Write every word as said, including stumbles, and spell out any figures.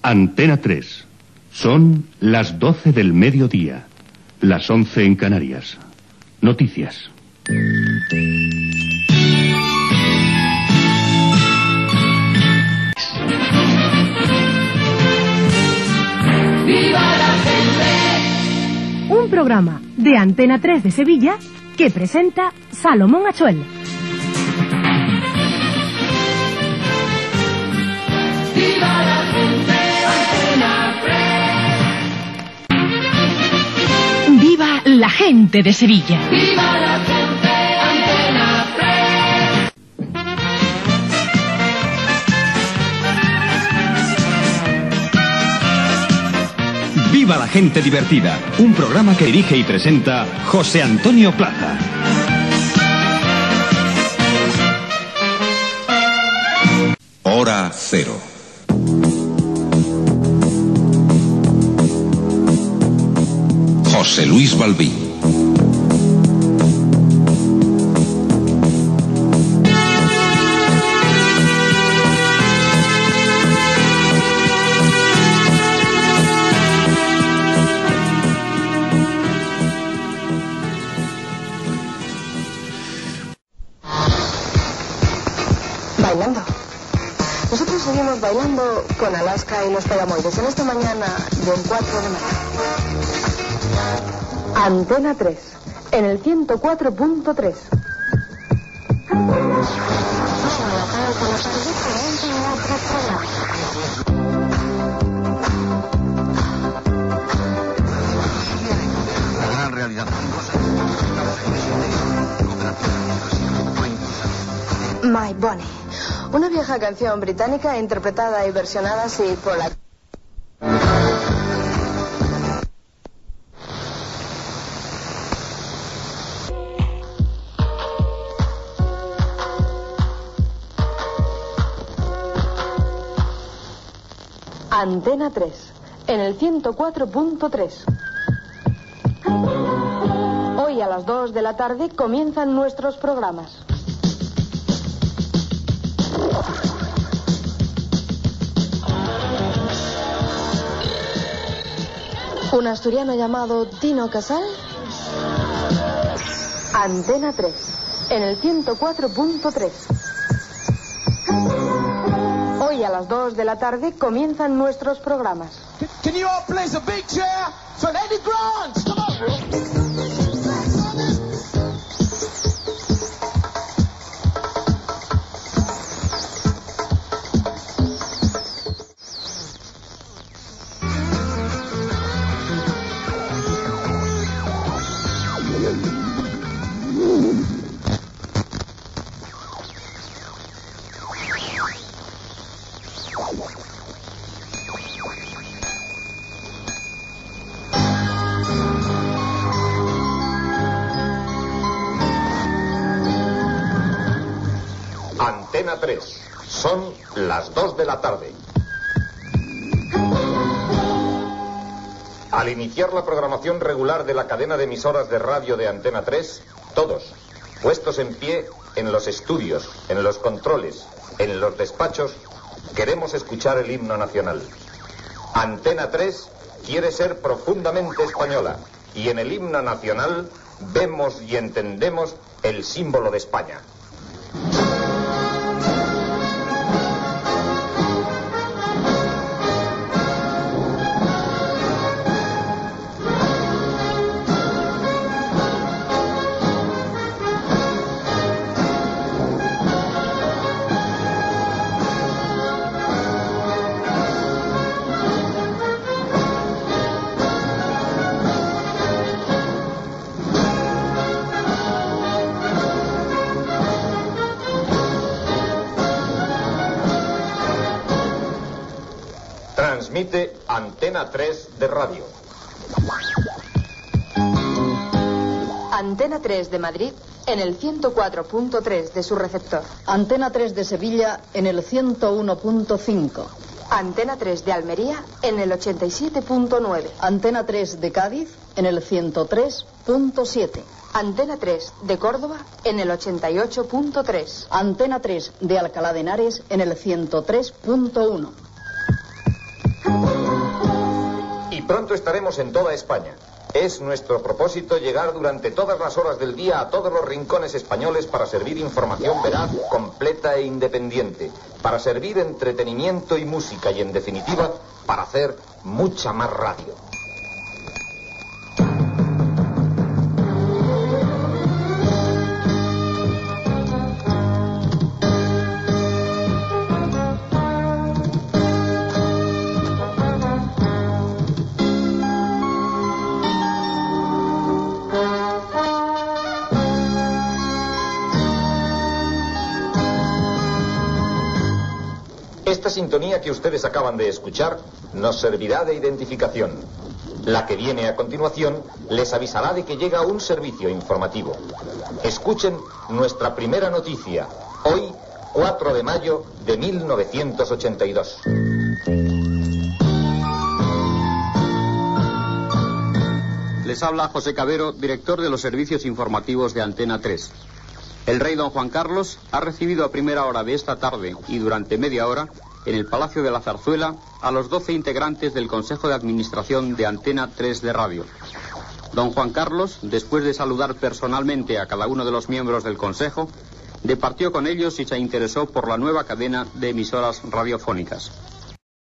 Antena tres. Son las doce del mediodía. Las once en Canarias. Noticias. ¡Viva la gente! Un programa de Antena tres de Sevilla que presenta Salomón Achuel. ¡Viva la gente! Antena tres. ¡Viva la gente de Sevilla! ¡Viva la gente! Antena tres. ¡Viva la gente divertida! Un programa que dirige y presenta José Antonio Plaza. Hora cero. José Luis Balbín. Bailando. Nosotros seguimos bailando con Alaska y los Pegamoides en esta mañana del cuatro de mayo. Antena tres, en el ciento cuatro punto tres. La gran realidad. My Bonnie, una vieja canción británica interpretada y versionada así por la... Antena tres, en el ciento cuatro punto tres. Hoy a las dos de la tarde comienzan nuestros programas. Un asturiano llamado Tino Casal. Antena tres, en el ciento cuatro punto tres. Hoy a las dos de la tarde comienzan nuestros programas. Can you all place a big chair for Eddie Grant? Come on. Antena tres. Son las dos de la tarde. Al iniciar la programación regular de la cadena de emisoras de radio de Antena tres, todos, puestos en pie en los estudios, en los controles, en los despachos, queremos escuchar el himno nacional. Antena tres quiere ser profundamente española y en el himno nacional vemos y entendemos el símbolo de España. Transmite Antena tres de radio. Antena tres de Madrid en el ciento cuatro punto tres de su receptor. Antena tres de Sevilla en el ciento uno punto cinco. Antena tres de Almería en el ochenta y siete punto nueve. Antena tres de Cádiz en el ciento tres punto siete. Antena tres de Córdoba en el ochenta y ocho punto tres. Antena tres de Alcalá de Henares en el ciento tres punto uno. pronto estaremos en toda España. Es nuestro propósito llegar durante todas las horas del día a todos los rincones españoles para servir información veraz, completa e independiente, para servir entretenimiento y música y, en definitiva, para hacer mucha más radio. Esta sintonía que ustedes acaban de escuchar nos servirá de identificación. La que viene a continuación les avisará de que llega un servicio informativo. Escuchen nuestra primera noticia, hoy, cuatro de mayo de mil novecientos ochenta y dos. Les habla José Cabero, director de los servicios informativos de Antena tres. El rey don Juan Carlos ha recibido a primera hora de esta tarde y durante media hora en el Palacio de la Zarzuela a los doce integrantes del Consejo de Administración de Antena tres de Radio. Don Juan Carlos, después de saludar personalmente a cada uno de los miembros del Consejo, departió con ellos y se interesó por la nueva cadena de emisoras radiofónicas.